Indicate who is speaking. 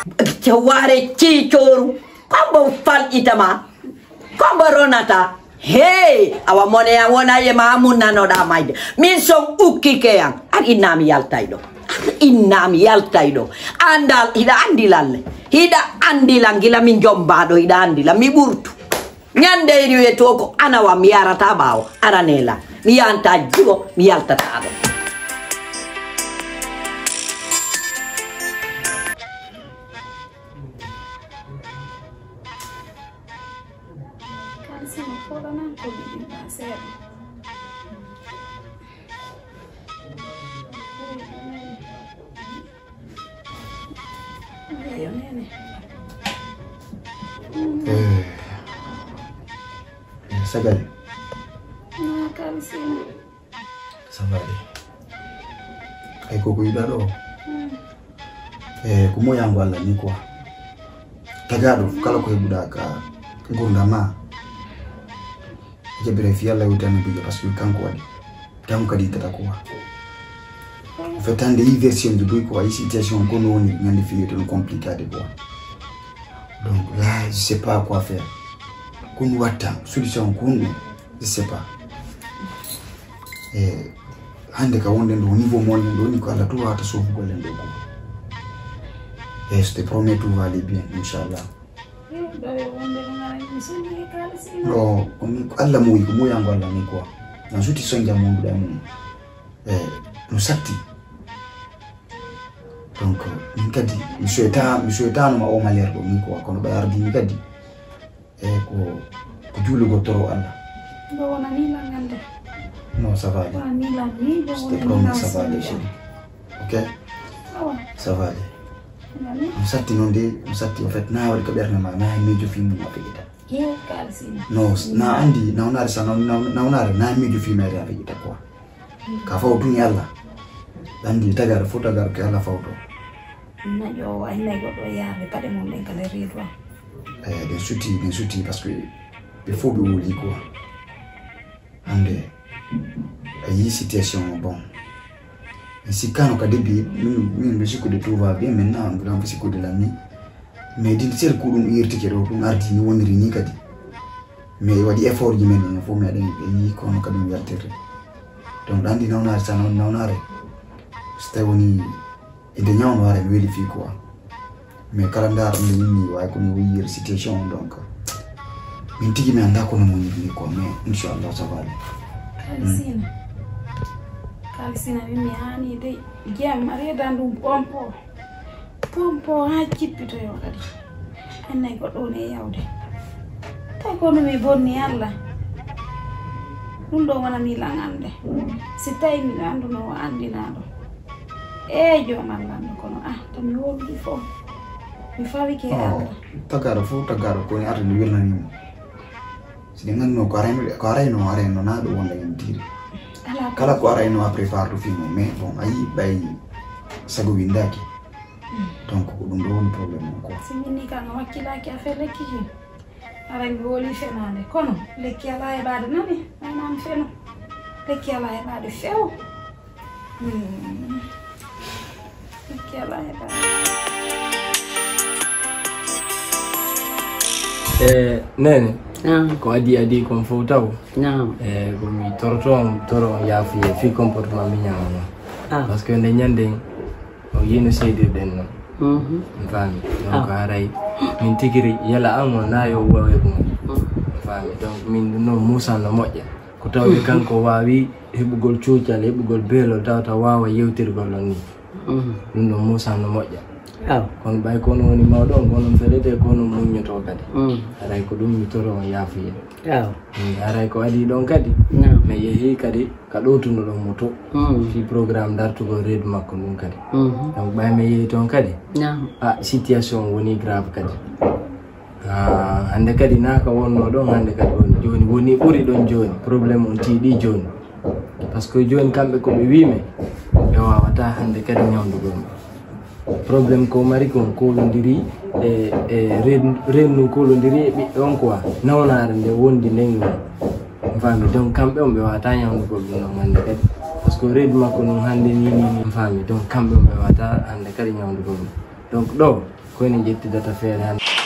Speaker 1: Jaware cicoru kombo fal itama kombo ronata hey awa mone ya wona ye mamun nanoda mayde min son ukkike yang ak innami yaltaydo andal ida andilalle ida andila ngila min jombado ida andila mi burtu nyande riwe toko anawa mi yarata bawo aranela mi yanta jigo mi yaltata do
Speaker 2: Sagale.
Speaker 3: Nah, kan sini.
Speaker 2: Sagale. Koko idaro. Kumo yangu ala ni kwa. Tagado kala ko budaka ngundama. Je brefia la utana biga parce que kanko wadi. Tam kadi tatakuwa. Fetande version de boy quoi situation qu'on on nyandi fini de compliqué quoi. Donc là, je sais pas quoi faire. Kun wata solution kun je sais pas. Hande ka wonde ndo niveau mon ndo ni ko ala to ata so ko le ndo ko. Je te promets tout va aller bien inchallah. No, on alla mo yango alla ni quoi. Na suti sonja mo ndu da mo. No sakti. Donc nkadi misueta no ma o maler do ni ko kono bayar di nkadi ko julu go toro alla
Speaker 3: do wona ni la ngande
Speaker 2: no ça va
Speaker 3: wa ni la ni do
Speaker 2: wona ça va aller OK ça va aller musatti non de musatti en fait na wal ko berna ma mejo film ma fegita
Speaker 3: kalsina
Speaker 2: no na andi na onare sa na mejo film ma fegita quoi ka fa dunya alla andi tagar fotogar ke alla fawto
Speaker 3: na yo ay nego do yabe pade mon len kala ridwa
Speaker 2: bien suti parce que il faut be woli quoi ande ay situation bon si quand au début nous musique de tout va bien maintenant on va musique de la nuit mais din sel ko dum yirti ke do dum arti ni woniri ni kadi mais wadi effort ji men no fo me den yi ko no kadi yartere donc andi nawna sa nawnare stewoni ide nyawno ware weli fi quoi mais calendar ni way ko ni yir situation donc min tigi me anda ko no moni ni quoi mais inchallah ça va aller
Speaker 3: kalsina mimi hani de jam mari dandum pompo ha cippito yo kadi annay ko do ne yawde tay ko no mi bonni alla dum do wana mi langande si tay mi andu no andina do jo malando kono tami wodi fo mi fawi ke
Speaker 2: tagaro ko ni arde ni welna ni si dengan no ko areno na do wonda en tiri kala ko areno a prepare film mais bon ayi bay sago windaki donc dum do woni problème ko
Speaker 3: simini kan wakila ki afele ki ara mi woli fenande kono lekki ala e baade nani nan feno lekki ala e baade few lekki ala e baade
Speaker 4: nene ko adi kon fotaw ko mi toro yafi fi comportement mi nyama parce que ne nyande o yino seyde den no fami donc aray min tigiri yala amo nayo wawe ko fami donc min no musa no moƴƴa ko tawde kanko wawi hebugol cuucal hebugol beelo tawta wawa yewtirgol ni dum no musa no moƴƴa kon bay kono woni mawdon kono felete kono muñoto kadi aray ko dum mi toro yafi aray ko adi don kadi me yehi kadi ka dotuno don moto fi programme dartugo red makko dum kadi donc bay me yehi ton kadi situation woni grave kadi hande kadi naka wonno don hande kadi on joni woni buri don joni problème on tiidi joni parce que joni kambe ko be wime e wawata hande kadi nyawdugo problème ko mari ko kolondiri rennu kolondiri bi on quoi nawnare nde wondi nengo fami donc kambe on be wata nyawdu ko dum hande kadi parce que red makko non hande ni fami donc kambe on be wata hande kadi nyawdu ko donc do ko ko ni jetti data feere han